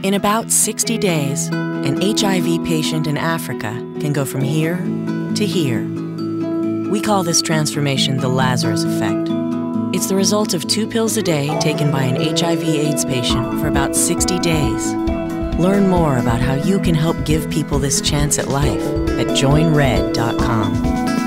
In about 60 days, an HIV patient in Africa can go from here to here. We call this transformation the Lazarus Effect. It's the result of 2 pills a day taken by an HIV/AIDS patient for about 60 days. Learn more about how you can help give people this chance at life at joinred.com.